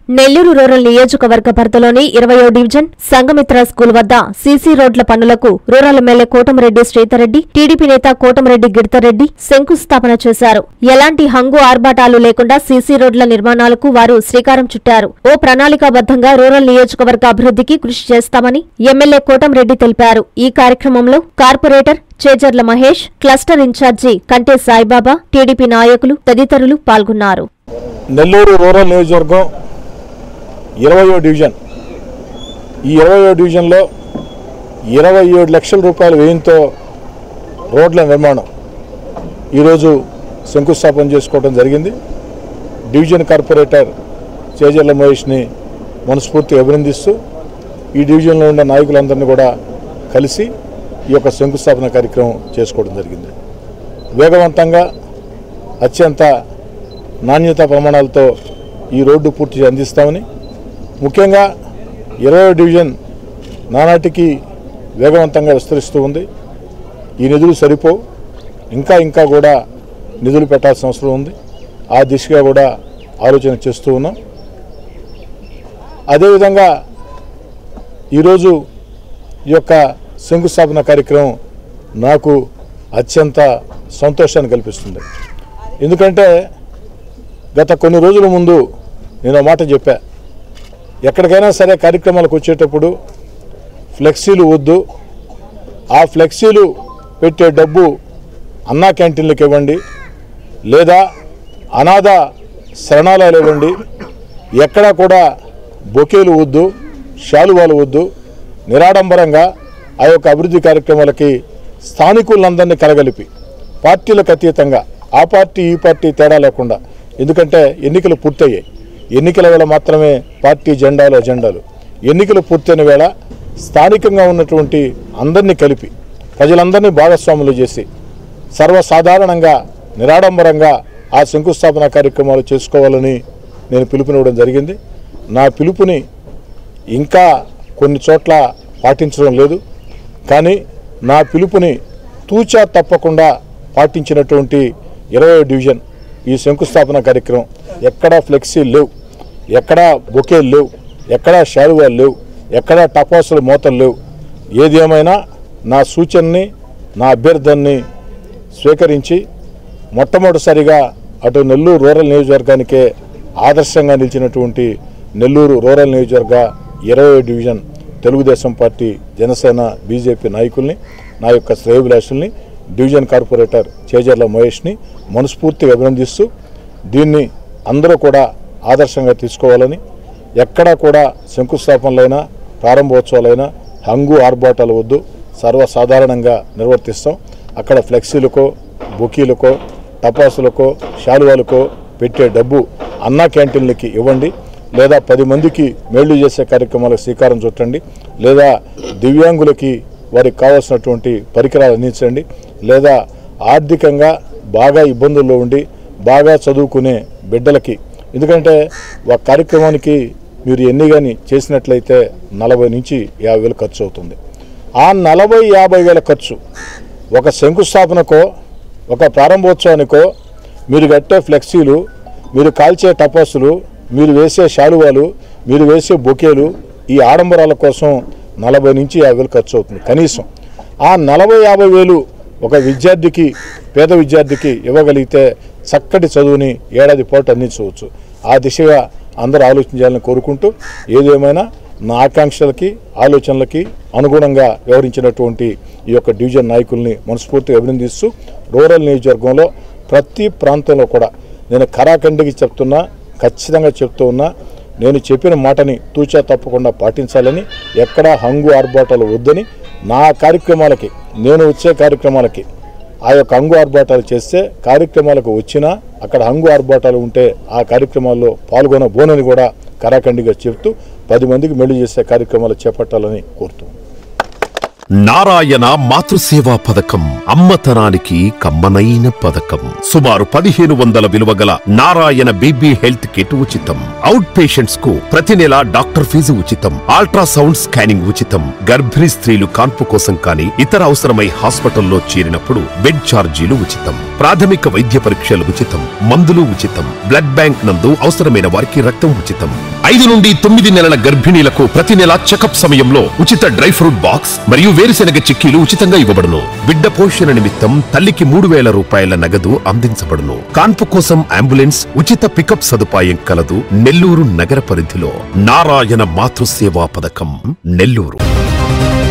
Nellore rural నియోజకవర్గ పరిధిలోని 20వ డివిజన్ సంఘమిత్ర స్కూల్ వద్ద సీసీ రోడ్ల పనులకు rural MLA Kotamreddy Sridhar Reddy, TDP నేత కోటమిరెడ్డి గిరిధర్రెడ్డి శంకుస్థాపన చేశారు. ఎలాంటి హంగు ఆర్భాటాలు లేకుండా సీసీ రోడ్ల నిర్మాణాలకు వారు శ్రీకారం చుట్టారు. ఓ ప్రణాళికాబద్ధంగా రూరల్ నియోజకవర్గ అభివృద్ధికి కృషి చేస్తామని ఎమ్మెల్యే కోటమిరెడ్డి తెలిపారు. ఈ కార్యక్రమంలో corporator Chejarla Mahesh, cluster incharge కంటే సాయిబాబా, టీడీపీ నాయకులు తదితరులు పాల్గొన్నారు. నెల్లూరు రూరల్ నియోజకవర్గం 20వ డివిజన్. ఈ 20వ డివిజన్లో 27 లక్షల రూపాయల వ్యయంతో రోడ్ల నిర్మాణం ఈరోజు శంకుస్థాపన చేసుకోవడం జరిగింది. డివిజన్ కార్పొరేటర్ చేజర్ల మహేష్ని మనస్ఫూర్తిగా అభినందిస్తూ ఈ డివిజన్లో ఉన్న నాయకులందరినీ కూడా కలిసి ఈ యొక్క శంకుస్థాపన కార్యక్రమం చేసుకోవడం జరిగింది. వేగవంతంగా అత్యంత నాణ్యతా ప్రమాణాలతో ఈ రోడ్డు పూర్తి అందిస్తామని, ముఖ్యంగా 20వ డివిజన్ నానాటికి వేగవంతంగా విస్తరిస్తూ ఉంది. ఈ నిధులు సరిపోవు, ఇంకా కూడా నిధులు పెట్టాల్సిన అవసరం ఉంది. ఆ దిశగా కూడా ఆలోచన చేస్తూ ఉన్నాం. అదేవిధంగా ఈరోజు ఈ యొక్క శంకుస్థాపన కార్యక్రమం నాకు అత్యంత సంతోషాన్ని కల్పిస్తుంది. ఎందుకంటే గత కొన్ని రోజుల ముందు నేను మాట చెప్పా, ఎక్కడికైనా సరే కార్యక్రమాలకు వచ్చేటప్పుడు ఫ్లెక్సీలు వద్దు, ఆ ఫ్లెక్సీలు పెట్టే డబ్బు అన్నా క్యాంటీన్లకు ఇవ్వండి, లేదా అనాథ శరణాలయాలు ఇవ్వండి, ఎక్కడా కూడా బొకేలు వద్దు, శాలువాలు వద్దు, నిరాడంబరంగా ఆ యొక్క అభివృద్ధి కార్యక్రమాలకి స్థానికులందరినీ కలగలిపి పార్టీలకు అతీతంగా ఆ పార్టీ ఈ పార్టీ తేడా లేకుండా, ఎందుకంటే ఎన్నికలు పూర్తయ్యాయి, ఎన్నికల వేళ మాత్రమే పార్టీ అజెండాలు ఎన్నికలు పూర్తయిన వేళ స్థానికంగా ఉన్నటువంటి అందరినీ కలిపి ప్రజలందరినీ భాగస్వాములు చేసి సర్వసాధారణంగా నిరాడంబరంగా ఆ శంకుస్థాపన కార్యక్రమాలు చేసుకోవాలని నేను పిలుపునివ్వడం జరిగింది. నా పిలుపుని ఇంకా కొన్ని చోట్ల పాటించడం లేదు, కానీ నా పిలుపుని తూచా తప్పకుండా పాటించినటువంటి 20వ డివిజన్ ఈ శంకుస్థాపన కార్యక్రమం ఎక్కడా ఫ్లెక్సీలు లేవు, ఎక్కడా బొకేలు లేవు, ఎక్కడా శాలువాలు లేవు, ఎక్కడా టపాసుల మోతలు లేవు. ఏది ఏమైనా నా సూచనని, నా అభ్యర్థాన్ని స్వీకరించి మొట్టమొదటిసారిగా అటు నెల్లూరు రూరల్ నియోజకవర్గానికే ఆదర్శంగా నిలిచినటువంటి నెల్లూరు రూరల్ నియోజకవర్గ 20వ division Telugu Desam party, Janasena, BJP నాయకుల్ని, నా యొక్క శ్రేయోభిలాషుల్ని, డివిజన్ కార్పొరేటర్ చేజర్ల మహేష్ని మనస్ఫూర్తిగా అభినందిస్తూ దీన్ని అందరూ కూడా ఆదర్శంగా తీసుకోవాలని, ఎక్కడా కూడా శంకుస్థాపనలైనా ప్రారంభోత్సవాలైనా హంగు ఆర్భాటాలు వద్దు, సర్వసాధారణంగా నిర్వర్తిస్తాం. అక్కడ ఫ్లెక్సీలకో, బుకీలకో, టపాసులకో, శాలువాలకో పెట్టే డబ్బు అన్నా క్యాంటీన్లకి ఇవ్వండి, లేదా 10 మందికి మేళ్లు చేసే కార్యక్రమాలకు శ్రీకారం చుట్టండి, లేదా దివ్యాంగులకి వారికి కావాల్సినటువంటి పరికరాలు అందించండి, లేదా ఆర్థికంగా బాగా ఇబ్బందుల్లో ఉండి బాగా చదువుకునే బిడ్డలకి, ఎందుకంటే ఒక కార్యక్రమానికి మీరు ఎన్ని కానీ చేసినట్లయితే 40 నుంచి 50 వేలు ఖర్చు అవుతుంది. ఆ 40-50 వేల ఖర్చు ఒక శంకుస్థాపనకో, ఒక ప్రారంభోత్సవానికో, మీరు కట్టే ఫ్లెక్సీలు, మీరు కాల్చే టపాసులు, మీరు వేసే శాలువాలు, మీరు వేసే బొకేలు, ఈ ఆడంబరాల కోసం 40 నుంచి 50 వేలు ఖర్చు అవుతుంది కనీసం. ఆ 40-50 వేలు ఒక విద్యార్థికి, పేద విద్యార్థికి ఇవ్వగలిగితే చక్కటి చదువుని ఏడాది పాటు అందించవచ్చు. ఆ దిశగా అందరూ ఆలోచించాలని కోరుకుంటూ, ఏదేమైనా నా ఆకాంక్షలకి, ఆలోచనలకి అనుగుణంగా వ్యవహరించినటువంటి ఈ యొక్క డివిజన్ నాయకుల్ని మనస్ఫూర్తిగా అభినందిస్తూ, రూరల్ నియోజకవర్గంలో ప్రతి ప్రాంతంలో కూడా నేను ఖరాఖండికి చెప్తున్నా, ఖచ్చితంగా చెప్తూ ఉన్నా, నేను చెప్పిన మాటని తూచా తప్పకుండా పాటించాలని, ఎక్కడా హంగు ఆర్భాటాలు వద్దని, నా కార్యక్రమాలకి, నేను వచ్చే కార్యక్రమాలకి ఆ యొక్క హంగు ఆర్భాటాలు చేస్తే కార్యక్రమాలకు వచ్చినా అక్కడ హంగు ఆర్భాటాలు ఉంటే ఆ కార్యక్రమాల్లో పాల్గొనబోనని కూడా ఖరాఖండిగా చెప్తూ 10 మందికి మేలు చేసే కార్యక్రమాలు చేపట్టాలని కోరుతూ నారాయణ మాతృసేవా పథకం అమ్మతనానికి కమ్మనైన పథకం. సుమారు 1500 విలువ గల నారాయణ బేబీ హెల్త్ కిట్ ఉచితం. అవుట్ పేషెంట్స్ కు ప్రతి నెల డాక్టర్ ఫీజు ఉచితం. అల్ట్రాసౌండ్ స్కానింగ్ ఉచితం. గర్భిణీ స్త్రీలు కాన్పు కోసం కానీ ఇతర అవసరమై హాస్పిటల్లో చేరినప్పుడు బెడ్ ఛార్జీలు ఉచితం. ప్రాథమిక వైద్య పరీక్షలు ఉచితం. మందులు ఉచితం. బ్లడ్ బ్యాంక్ నందు అవసరమైన వారికి రక్తం ఉచితం. 5 నుండి 9 నెలల గర్భిణీలకు ప్రతి నెల చెకప్ సమయంలో ఉచిత డ్రై ఫ్రూట్ బాక్స్ మరియు వేరుశెనగ చిక్కీలు ఉచితంగా ఇవ్వబడును. బిడ్డ పోషణ నిమిత్తం తల్లికి 3000 రూపాయల నగదు అందించబడును. కాన్పు కోసం అంబులెన్స్ ఉచిత పికప్ సదుపాయం కలదు. నెల్లూరు నగర పరిధిలో నారాయణ మాతృసేవా పథకం నెల్లూరు.